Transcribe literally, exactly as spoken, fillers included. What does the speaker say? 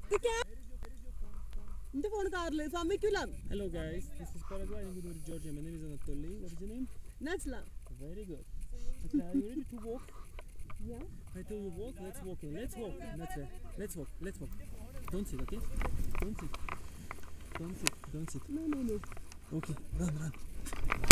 എന്റെ ഫോൺ കാറില് സമ്മതിക്കൂല. Hello guys, this is Paraguay in Georgia. My name is Anatoly. What is your name? Najla. Very good. Okay, are you ready to walk? Yeah. I tell you walk, let's walk. Let's walk. Let's uh, let's walk. Let's walk. Don't sit, okay? Don't sit. Don't sit. Don't sit. No, no, no. Okay, run, run.